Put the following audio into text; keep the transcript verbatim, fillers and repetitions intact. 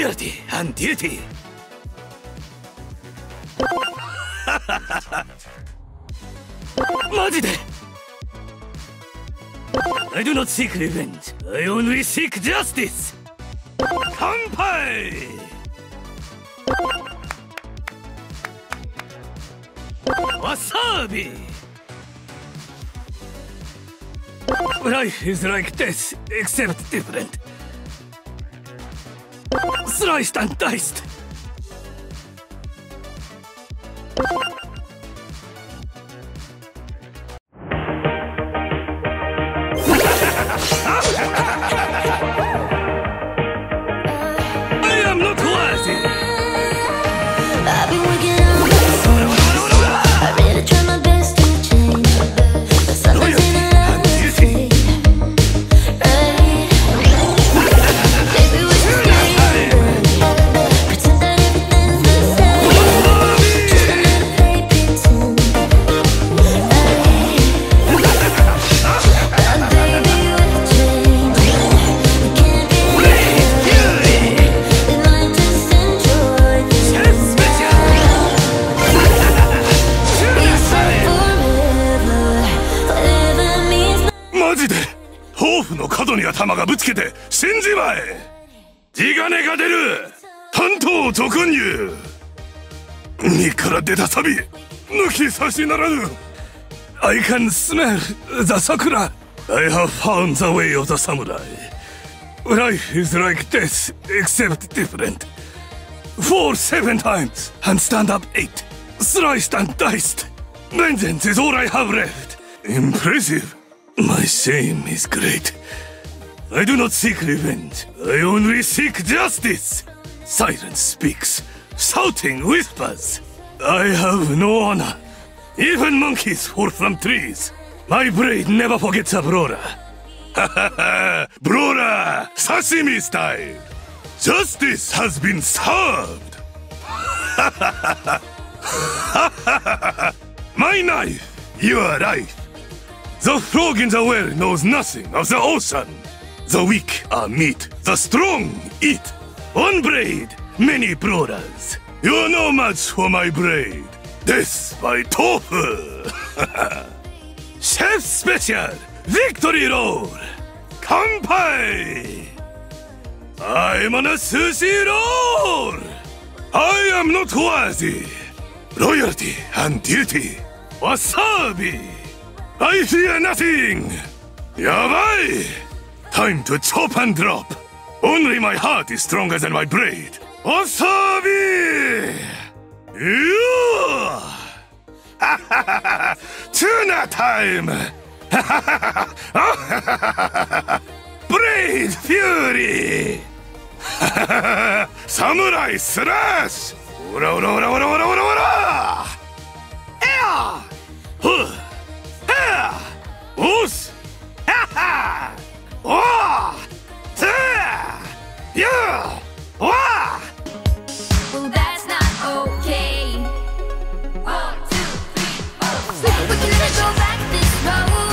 Loyalty and duty.マジで I do not seek revenge. I only seek justice. 乾杯 Wasabi. Life is like this, except different. Sliced and diced. I am not worthy. I've been working on myself. I really try my best to change, but sometimes in a right. Maybe we should stay, pretend that everything's the same. Just another play pretend. And baby, we change. We can't be we might just enjoy this. Forever means マジで抱負の角に頭がぶつけて死んじまえ。地金が出る担当俗入身から出たサビ抜き差しならぬ。 I can smell the sakura. I have found the way of the samurai. Life is like this, except different. Fall seven times and stand up eight. Sliced and diced. Vengeance is all I have left. Impressive. My shame is great. I do not seek revenge. I only seek justice. Silence speaks. Shouting whispers. I have no honor. Even monkeys fall from trees. My brain never forgets a brawler. Ha ha ha! Brawler! Sashimi style! Justice has been served! Ha ha ha ha! My knife! Your life! The frog in the well knows nothing of the ocean. The weak are meat, the strong eat. One blade, many brawlers. You're no match for my blade. Death by tofu! Chef Special! Victory Roll! Kanpai! I'm on a sushi roll! I am not worthy! Loyalty and duty! Wasabi! I fear nothing! Yabai! Time to chop and drop! Only my heart is stronger than my blade! Wasabi! Yeah! Tuna time! Blade Fury! Samurai Slash! Ora ora ora ora ora ora ora! Air! Huh! Ha! Us! Ha ha! Oh! Ta! Yeah! Wah! well, that's not okay. One, two, three, four. We can never go back this road.